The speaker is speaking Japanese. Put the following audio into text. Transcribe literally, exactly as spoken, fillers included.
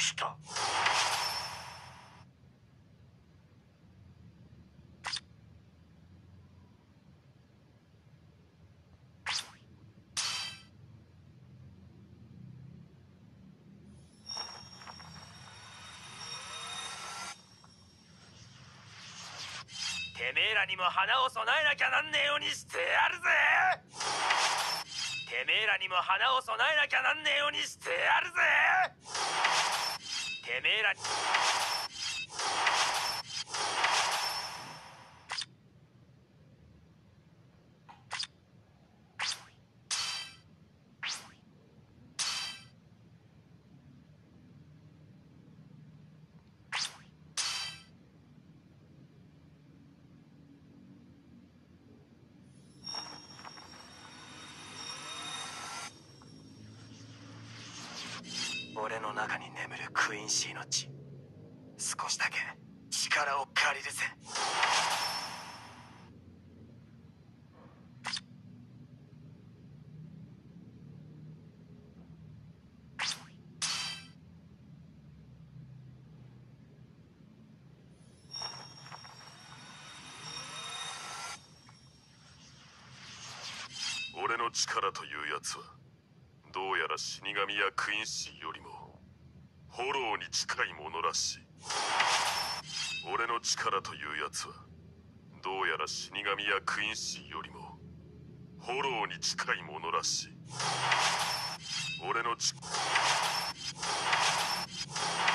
した。てめえらにも花を備えなきゃなんねえようにしてやるぜ。てめえらにも花を備えなきゃなんねえようにしてやるぜ。てめえらに俺の中に眠るクインシーの血、少しだけ力を借りるぜ。 俺の力というやつはどうやら死神やクインシーよりもフォローに近いものらしい。俺の力というやつはどうやら死神やクインシーよりもフォローに近いものらしい。俺の力